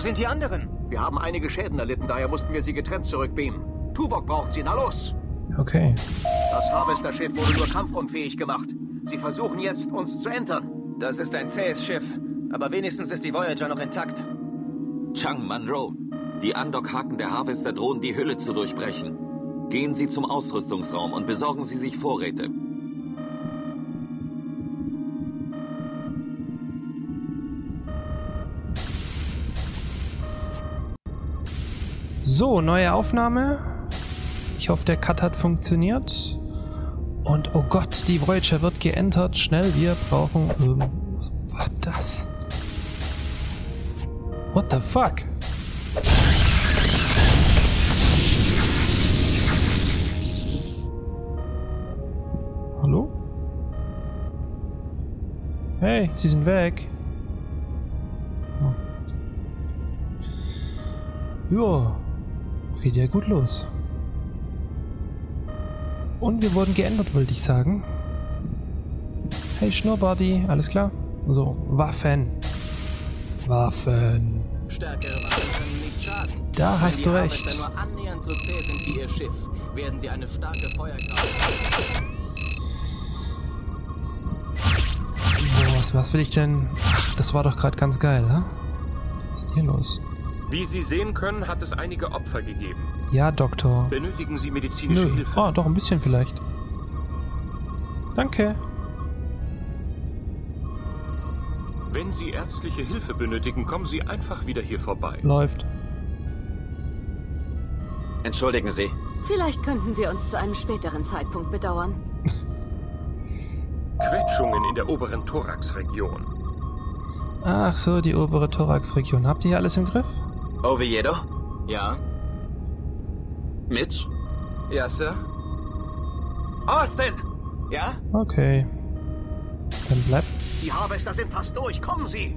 sind die anderen? Wir haben einige Schäden erlitten, daher mussten wir sie getrennt zurückbeamen. Tuvok braucht sie, na los! Okay. Das Harvester-Schiff wurde nur kampfunfähig gemacht. Sie versuchen jetzt, uns zu entern. Das ist ein zähes Schiff, aber wenigstens ist die Voyager noch intakt. Chang Monroe, die Andock-Haken der Harvester drohen, die Hülle zu durchbrechen. Gehen Sie zum Ausrüstungsraum und besorgen Sie sich Vorräte. So, neue Aufnahme. Ich hoffe, der Cut hat funktioniert. Und oh Gott, die Voyager wird geentert. Schnell, wir brauchen... was war das? What the fuck? Hallo? Hey, sie sind weg. Oh. Ja, geht ja gut los. Und wir wurden geändert, wollte ich sagen. Hey Schnurrbody, alles klar? So, Waffen. Waffen. Stärkere Waffen können nicht schaden. Da hast du recht. Wenn die Harvester nur annähernd so zäh sind wie ihr Schiff, werden sie eine starke Feuerkraft haben. Boah, was will ich denn? Ach, das war doch gerade ganz geil, ha? Was ist hier los? Wie Sie sehen können, hat es einige Opfer gegeben. Ja, Doktor. Benötigen Sie medizinische Nö. Hilfe? Oh, doch, ein bisschen vielleicht. Danke. Wenn Sie ärztliche Hilfe benötigen, kommen Sie einfach wieder hier vorbei. Läuft. Entschuldigen Sie. Vielleicht könnten wir uns zu einem späteren Zeitpunkt bedauern. Quetschungen in der oberen Thoraxregion. Ach so, die obere Thoraxregion. Habt ihr hier alles im Griff? Oviedo? Ja? Mitch? Ja, Sir? Austin! Ja? Okay. Dann bleibt... Die Harvester sind fast durch, kommen Sie!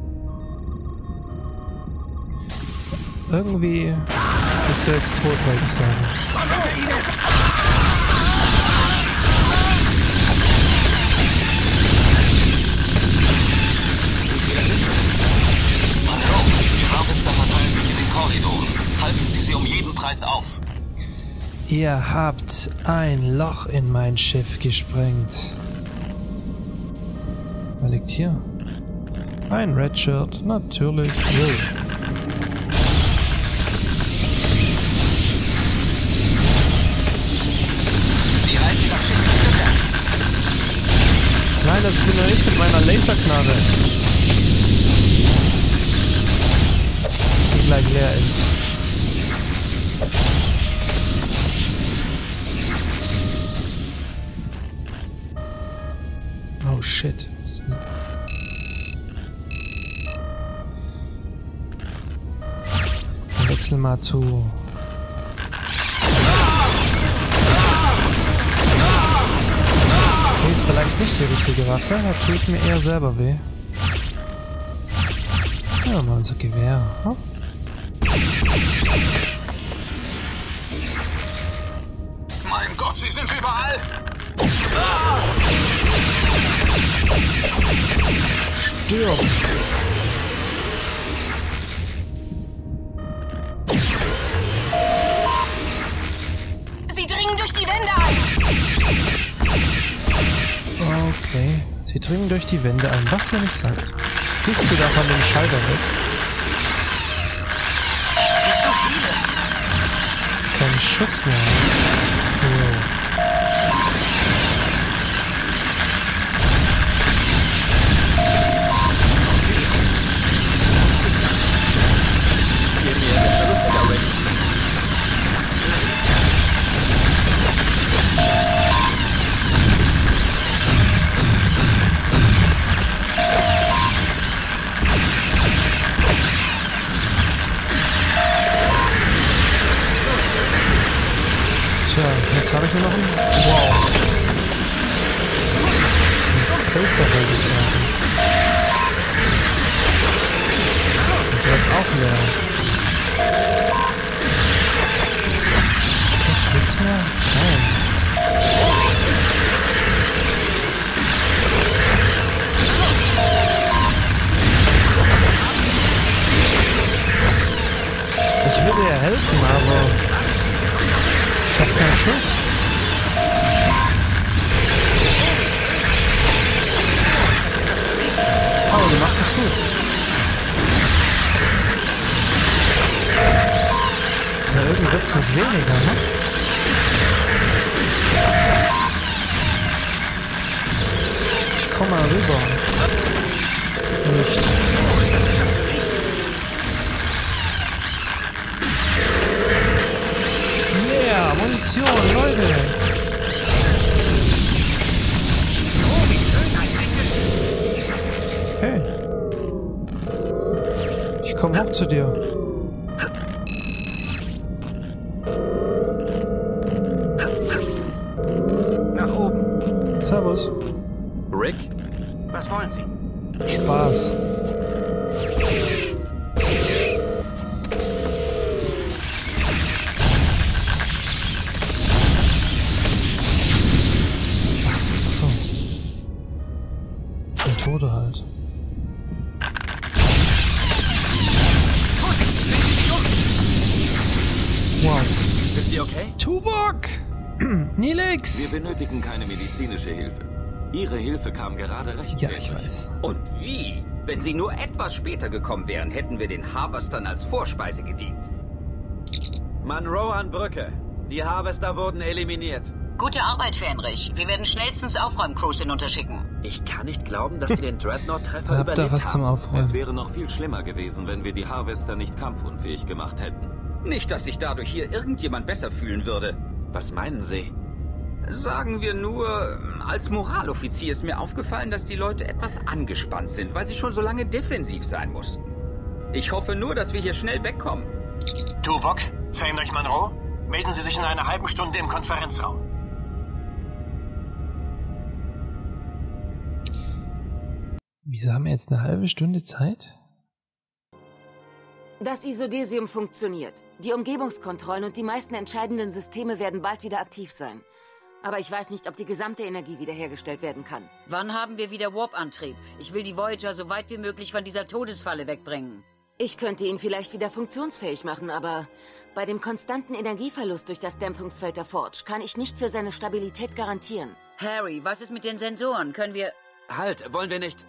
Irgendwie bist du jetzt tot, wollte ich sagen. Die Harvester verteilen sich in den Korridoren. Halten Sie sie um jeden Preis auf. Ihr habt ein Loch in mein Schiff gesprengt. Wer liegt hier? Ein Redshirt, natürlich. Jo. Nein, das bin nur ich mit meiner Laserknarre. Die gleich leer ist. Oh shit. Wir wechseln mal zu... Okay, ist vielleicht nicht die richtige Waffe, da tut mir eher selber weh. Ja, mal unser Gewehr. Hm? Mein Gott, sie sind überall! Stirb! Sie dringen durch die Wände ein! Okay, sie dringen durch die Wände ein. Was ihr nicht sagt. Gehst du da von dem Schalter weg? Kein Schuss mehr. Oh. Tja, jetzt habe ich nur noch einen... Wow. Ein Phaser wollte ich sagen. Und der ist auch leer. Echt nichts mehr? Nein. würde ja helfen, aber ich hab keinen Schuss. Oh, du machst es gut. Ja, irgendwie wird es nicht weniger, ne? Ich komm mal rüber. Nicht. Yeah, Munition, Leute. Okay. Ich komm hoch zu dir. Nach oben. Servus. Rick? Was wollen Sie? Spaß. Achso. Ein Tode halt. Wow. Sind Sie okay? Tuvok! Nilix! Wir benötigen keine medizinische Hilfe. Ihre Hilfe kam gerade Ja, rechtzeitig. ich weiß. Und wie? Wenn Sie nur etwas später gekommen wären, hätten wir den Harvestern als Vorspeise gedient. Monroe an Brücke. Die Harvester wurden eliminiert. Gute Arbeit, Fähnrich. Wir werden schnellstens Aufräumcrews hinunterschicken. Ich kann nicht glauben, dass die den Dreadnought-Treffer Habt ihr was zum Es Aufräumen? wäre noch viel schlimmer gewesen, wenn wir die Harvester nicht kampfunfähig gemacht hätten. Nicht, dass sich dadurch hier irgendjemand besser fühlen würde. Was meinen Sie? Sagen wir nur, als Moraloffizier ist mir aufgefallen, dass die Leute etwas angespannt sind, weil sie schon so lange defensiv sein mussten. Ich hoffe nur, dass wir hier schnell wegkommen. Tuvok, Fähnrich Monroe, melden Sie sich in einer halben Stunde im Konferenzraum. Wieso haben wir jetzt eine halbe Stunde Zeit? Das Isodesium funktioniert. Die Umgebungskontrollen und die meisten entscheidenden Systeme werden bald wieder aktiv sein. Aber ich weiß nicht, ob die gesamte Energie wiederhergestellt werden kann. Wann haben wir wieder Warp-Antrieb? Ich will die Voyager so weit wie möglich von dieser Todesfalle wegbringen. Ich könnte ihn vielleicht wieder funktionsfähig machen, aber bei dem konstanten Energieverlust durch das Dämpfungsfeld der Forge kann ich nicht für seine Stabilität garantieren. Harry, was ist mit den Sensoren? Können wir... Halt, wollen wir nicht...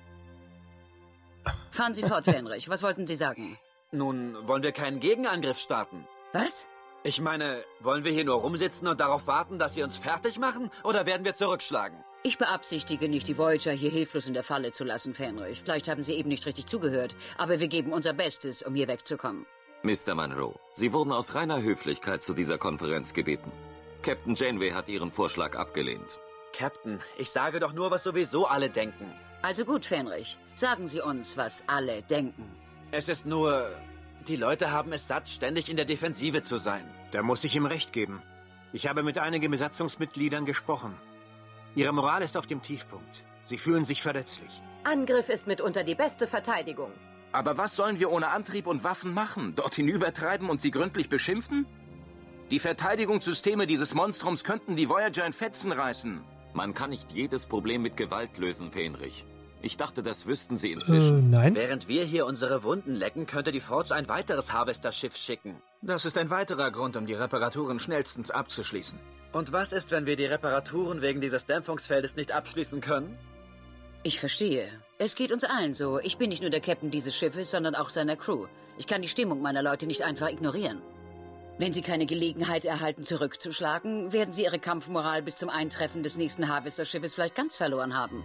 Fahren Sie fort, Fähnrich. Was wollten Sie sagen? Nun, wollen wir keinen Gegenangriff starten? Was? Ich meine, wollen wir hier nur rumsitzen und darauf warten, dass sie uns fertig machen? Oder werden wir zurückschlagen? Ich beabsichtige nicht, die Voyager hier hilflos in der Falle zu lassen, Fähnrich. Vielleicht haben Sie eben nicht richtig zugehört, aber wir geben unser Bestes, um hier wegzukommen. Mr. Monroe, Sie wurden aus reiner Höflichkeit zu dieser Konferenz gebeten. Captain Janeway hat Ihren Vorschlag abgelehnt. Captain, ich sage doch nur, was sowieso alle denken. Also gut, Fähnrich. Sagen Sie uns, was alle denken. Es ist nur... Die Leute haben es satt, ständig in der Defensive zu sein. Da muss ich ihm recht geben. Ich habe mit einigen Besatzungsmitgliedern gesprochen. Ihre Moral ist auf dem Tiefpunkt. Sie fühlen sich verletzlich. Angriff ist mitunter die beste Verteidigung. Aber was sollen wir ohne Antrieb und Waffen machen? Dort hinübertreiben und sie gründlich beschimpfen? Die Verteidigungssysteme dieses Monstrums könnten die Voyager in Fetzen reißen. Man kann nicht jedes Problem mit Gewalt lösen, Fähnrich. Ich dachte, das wüssten Sie inzwischen. Nein. Während wir hier unsere Wunden lecken, könnte die Forge ein weiteres Harvester-Schiff schicken. Das ist ein weiterer Grund, um die Reparaturen schnellstens abzuschließen. Und was ist, wenn wir die Reparaturen wegen dieses Dämpfungsfeldes nicht abschließen können? Ich verstehe. Es geht uns allen so. Ich bin nicht nur der Captain dieses Schiffes, sondern auch seiner Crew. Ich kann die Stimmung meiner Leute nicht einfach ignorieren. Wenn sie keine Gelegenheit erhalten, zurückzuschlagen, werden sie ihre Kampfmoral bis zum Eintreffen des nächsten Harvester-Schiffes vielleicht ganz verloren haben.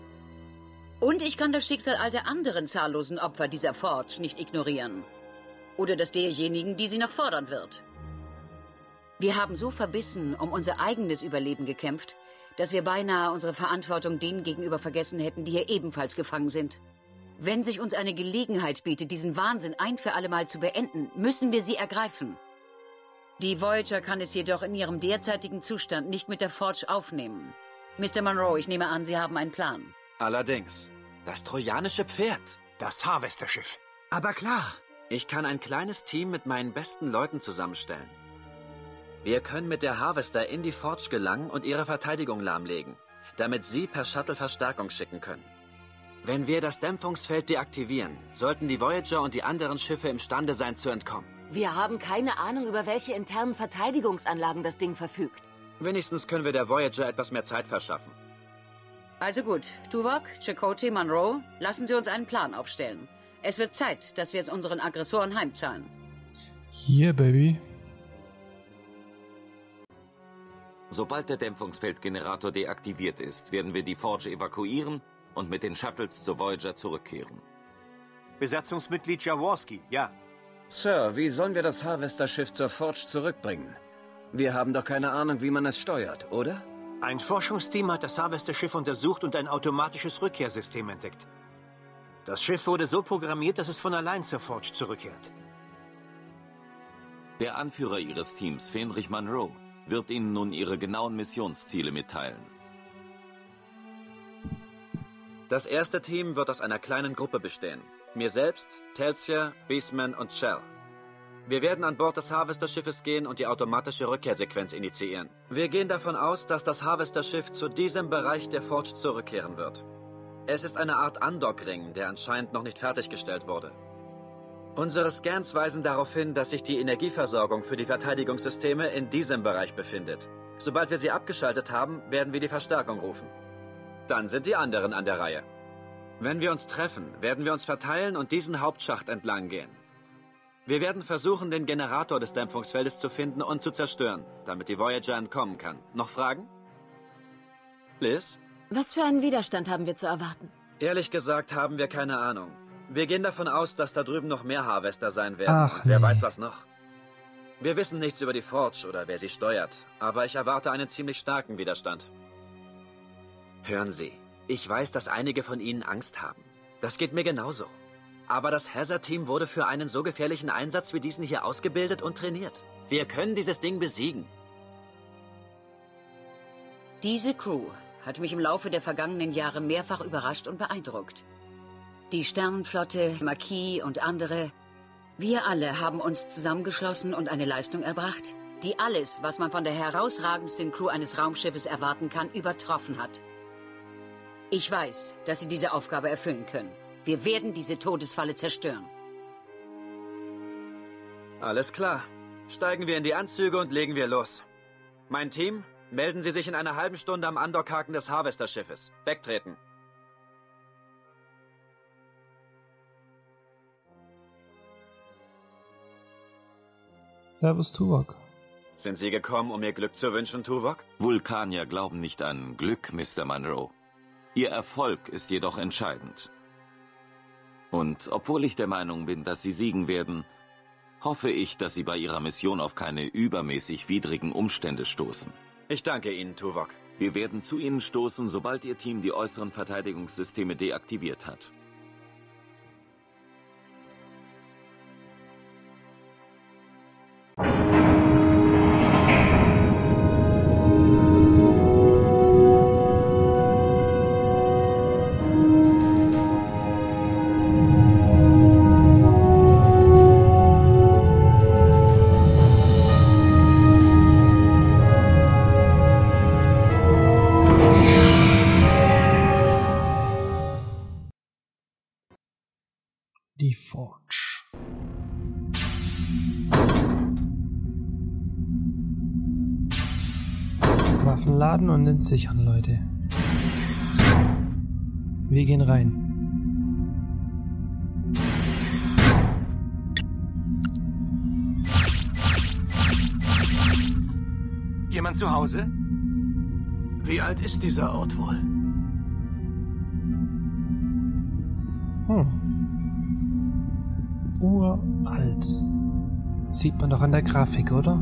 Und ich kann das Schicksal all der anderen zahllosen Opfer dieser Forge nicht ignorieren. Oder das derjenigen, die sie noch fordern wird. Wir haben so verbissen um unser eigenes Überleben gekämpft, dass wir beinahe unsere Verantwortung denen gegenüber vergessen hätten, die hier ebenfalls gefangen sind. Wenn sich uns eine Gelegenheit bietet, diesen Wahnsinn ein für alle Mal zu beenden, müssen wir sie ergreifen. Die Voyager kann es jedoch in ihrem derzeitigen Zustand nicht mit der Forge aufnehmen. Mr. Monroe, ich nehme an, Sie haben einen Plan. Allerdings. Das trojanische Pferd. Das Harvester-Schiff. Aber klar. Ich kann ein kleines Team mit meinen besten Leuten zusammenstellen. Wir können mit der Harvester in die Forge gelangen und ihre Verteidigung lahmlegen, damit sie per Shuttle Verstärkung schicken können. Wenn wir das Dämpfungsfeld deaktivieren, sollten die Voyager und die anderen Schiffe imstande sein zu entkommen. Wir haben keine Ahnung, über welche internen Verteidigungsanlagen das Ding verfügt. Wenigstens können wir der Voyager etwas mehr Zeit verschaffen. Also gut, Tuvok, Chakotay, Monroe, lassen Sie uns einen Plan aufstellen. Es wird Zeit, dass wir es unseren Aggressoren heimzahlen. Hier, Baby. Sobald der Dämpfungsfeldgenerator deaktiviert ist, werden wir die Forge evakuieren und mit den Shuttles zur Voyager zurückkehren. Besatzungsmitglied Jaworski, ja. Sir, wie sollen wir das Harvester-Schiff zur Forge zurückbringen? Wir haben doch keine Ahnung, wie man es steuert, oder? Ein Forschungsteam hat das Harvester-Schiff untersucht und ein automatisches Rückkehrsystem entdeckt. Das Schiff wurde so programmiert, dass es von allein zur Forge zurückkehrt. Der Anführer Ihres Teams, Fenrich Monroe, wird Ihnen nun Ihre genauen Missionsziele mitteilen. Das erste Team wird aus einer kleinen Gruppe bestehen. Mir selbst, Telsia, Beastman und Shell. Wir werden an Bord des Harvester-Schiffes gehen und die automatische Rückkehrsequenz initiieren. Wir gehen davon aus, dass das Harvester-Schiff zu diesem Bereich der Forge zurückkehren wird. Es ist eine Art Undock-Ring, der anscheinend noch nicht fertiggestellt wurde. Unsere Scans weisen darauf hin, dass sich die Energieversorgung für die Verteidigungssysteme in diesem Bereich befindet. Sobald wir sie abgeschaltet haben, werden wir die Verstärkung rufen. Dann sind die anderen an der Reihe. Wenn wir uns treffen, werden wir uns verteilen und diesen Hauptschacht entlang gehen. Wir werden versuchen, den Generator des Dämpfungsfeldes zu finden und zu zerstören, damit die Voyager entkommen kann. Noch Fragen? Liz? Was für einen Widerstand haben wir zu erwarten? Ehrlich gesagt haben wir keine Ahnung. Wir gehen davon aus, dass da drüben noch mehr Harvester sein werden. Ach, wer nee. weiß was noch. Wir wissen nichts über die Forge oder wer sie steuert, aber ich erwarte einen ziemlich starken Widerstand. Hören Sie, ich weiß, dass einige von Ihnen Angst haben. Das geht mir genauso. Aber das Hazard-Team wurde für einen so gefährlichen Einsatz wie diesen hier ausgebildet und trainiert. Wir können dieses Ding besiegen. Diese Crew hat mich im Laufe der vergangenen Jahre mehrfach überrascht und beeindruckt. Die Sternenflotte, Marquis und andere. Wir alle haben uns zusammengeschlossen und eine Leistung erbracht, die alles, was man von der herausragendsten Crew eines Raumschiffes erwarten kann, übertroffen hat. Ich weiß, dass Sie diese Aufgabe erfüllen können. Wir werden diese Todesfalle zerstören. Alles klar. Steigen wir in die Anzüge und legen wir los. Mein Team, melden Sie sich in einer halben Stunde am Andockhaken des Harvester-Schiffes. Wegtreten. Servus, Tuvok. Sind Sie gekommen, um mir Glück zu wünschen, Tuvok? Vulkanier glauben nicht an Glück, Mr. Monroe. Ihr Erfolg ist jedoch entscheidend. Und obwohl ich der Meinung bin, dass Sie siegen werden, hoffe ich, dass Sie bei Ihrer Mission auf keine übermäßig widrigen Umstände stoßen. Ich danke Ihnen, Tuvok. Wir werden zu Ihnen stoßen, sobald Ihr Team die äußeren Verteidigungssysteme deaktiviert hat. Die Forge. Waffen laden und entsichern, Leute. Wir gehen rein. Jemand zu Hause? Wie alt ist dieser Ort wohl? Uralt. Sieht man doch an der Grafik, oder?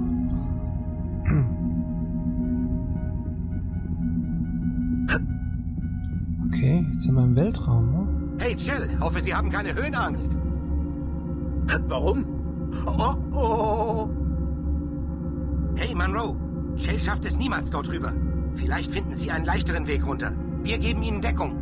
Okay, jetzt sind wir im Weltraum, ne? Hey, Jill, hoffe, Sie haben keine Höhenangst. Warum? Oh, oh. Hey, Monroe, Jill schafft es niemals dort rüber. Vielleicht finden Sie einen leichteren Weg runter. Wir geben Ihnen Deckung.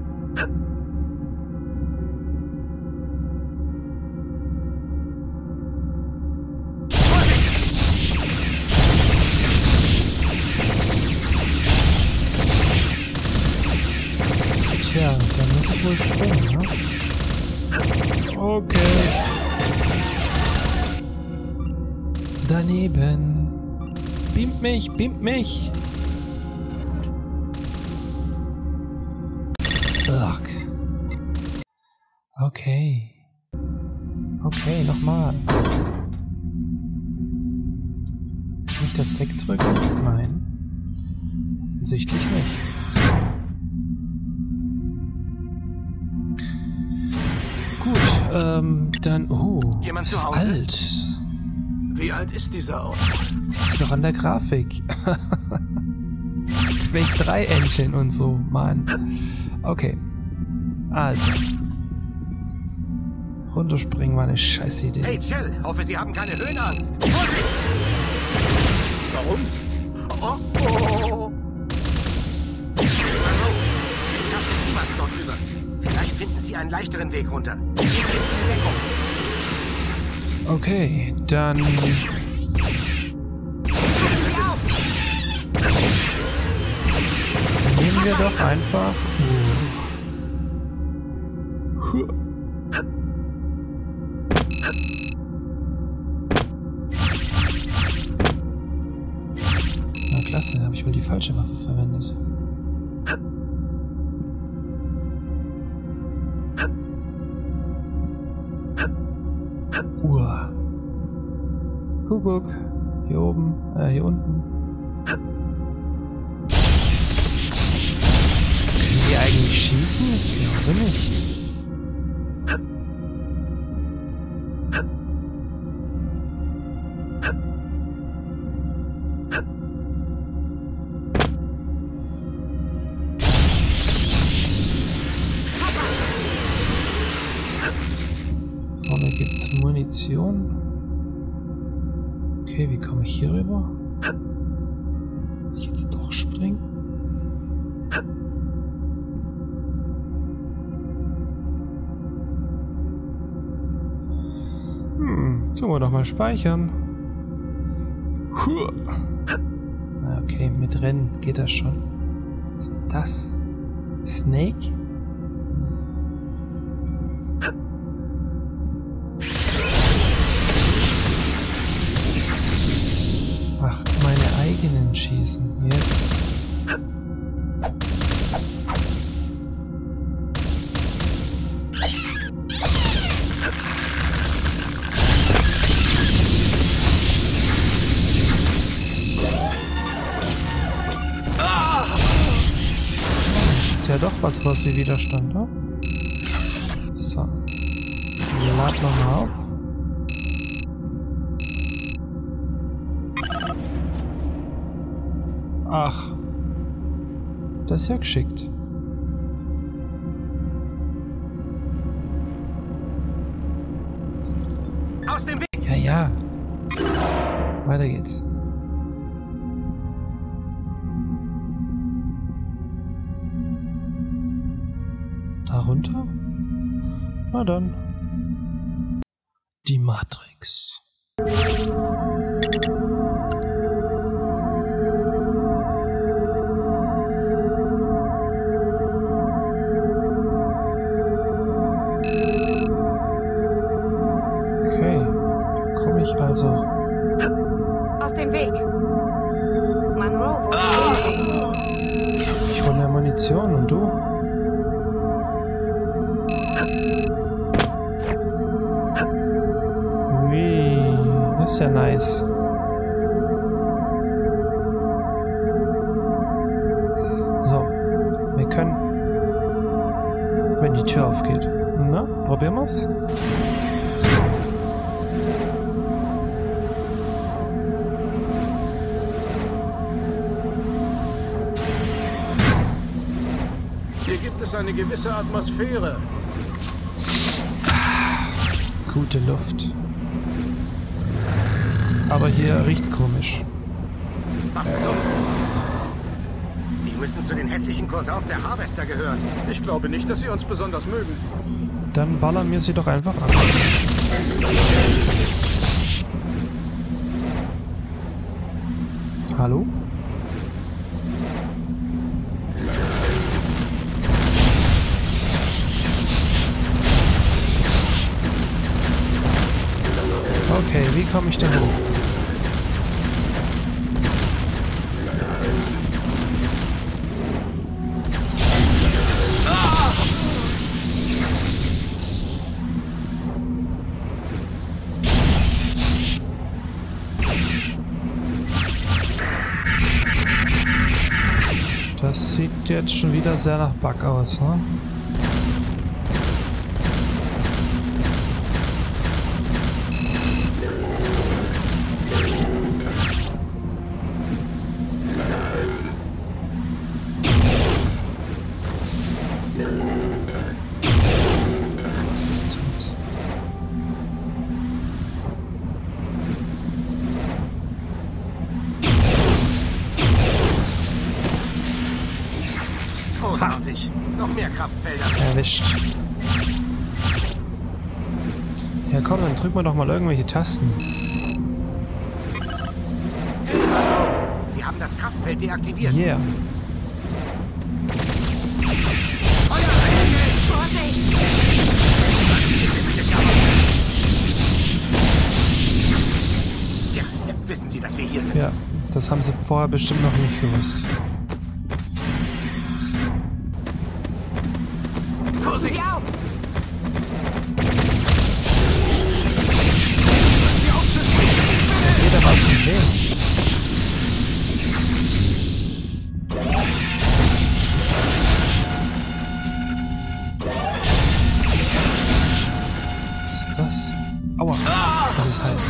Tja, dann muss ich wohl springen, ne? Okay. daneben. Beamt mich, beamt mich. Ugh. Okay. Okay, nochmal. Kann ich das wegdrücken? Nein. Offensichtlich nicht. Gut, dann... Oh, Jemand das zu ist Hause? alt. Wie alt ist dieser Ort? Das ist doch an der Grafik. Quake 3 Engine und so, Mann. Okay. Also. Runterspringen war eine scheiß Idee. Hey, Chell, hoffe, Sie haben keine Höhenangst. Vorsicht! Warum? Oh, oh. Ich schaffe es niemals dort rüber. Vielleicht finden Sie einen leichteren Weg runter. Hier geht's in Deckung. Okay, dann... Nehmen wir doch einfach... Na klasse, habe ich wohl die falsche Waffe verwendet. Kuckuck. Hier oben, hier unten. Können die eigentlich schießen? Ich glaube nicht. Vorne gibt's Munition. Okay, wie komme ich hier rüber? Muss ich jetzt doch springen? Tun wir doch mal speichern. Okay, mit Rennen geht das schon. Was ist das? Snake? Ach, meine eigenen schießen. Jetzt. Ist ja doch was wie Widerstand, ne? So. Lad nochmal auf. Ach. Das ist ja geschickt. Aus dem Weg! Ja, ja. Weiter geht's. Da runter? Na dann. Die Matrix. Also. Aus dem Weg! Monroe, wo gehen Sie? Ich hole mehr Munition und du? Ui, das ist ja nice. So, wir können, wenn die Tür aufgeht. Na, probieren wir's? Eine gewisse Atmosphäre. Gute Luft. Aber hier riecht's komisch. Was so? Die müssen zu den hässlichen Cousins der Harvester gehören. Ich glaube nicht, dass sie uns besonders mögen. Dann ballern wir sie doch einfach an. Hallo? Okay, wie komme ich denn hoch? jetzt schon wieder sehr nach Bug aus, ne? Großartig. Noch mehr Kraftfelder. Erwischt. Ja komm, dann drücken wir doch mal irgendwelche Tasten. Sie haben das Kraftfeld deaktiviert. Yeah. Ja, jetzt wissen Sie, dass wir hier sind. Ja, das haben sie vorher bestimmt noch nicht gewusst. Vorsicht! Sieh auf! Jeder was von wem? Was ist das? Aua, das ist heiß.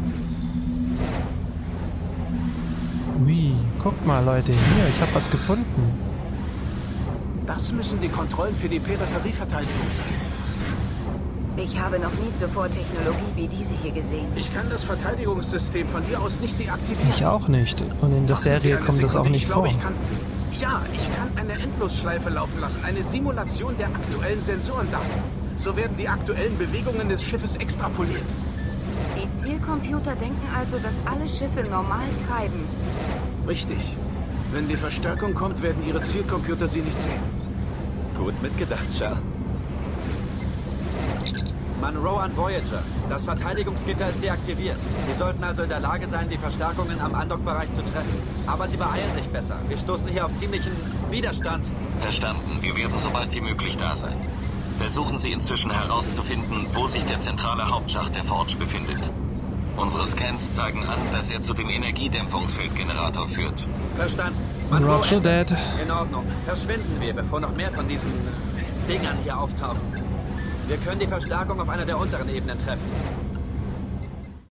Ui, guckt mal Leute, hier, ich habe was gefunden. Das müssen die Kontrollen für die Peripherieverteidigung sein. Ich habe noch nie zuvor Technologie wie diese hier gesehen. Ich kann das Verteidigungssystem von hier aus nicht deaktivieren. Ich auch nicht. Und in der Serie kommt das auch nicht vor. Ich kann eine Endlosschleife laufen lassen. Eine Simulation der aktuellen Sensorendaten. So werden die aktuellen Bewegungen des Schiffes extrapoliert. Die Zielcomputer denken also, dass alle Schiffe normal treiben. Richtig. Wenn die Verstärkung kommt, werden ihre Zielcomputer sie nicht sehen. Gut mitgedacht, Shell. Monroe an Voyager. Das Verteidigungsgitter ist deaktiviert. Sie sollten also in der Lage sein, die Verstärkungen am Andockbereich zu treffen. Aber sie beeilen sich besser. Wir stoßen hier auf ziemlichen Widerstand. Verstanden. Wir werden so bald wie möglich da sein. Versuchen Sie inzwischen herauszufinden, wo sich der zentrale Hauptschacht der Forge befindet. Unsere Scans zeigen an, dass er zu dem Energiedämpfungsfeldgenerator führt. Verstanden. Roger Dead. In Ordnung. Verschwinden wir, bevor noch mehr von diesen Dingern hier auftauchen. Wir können die Verstärkung auf einer der unteren Ebenen treffen.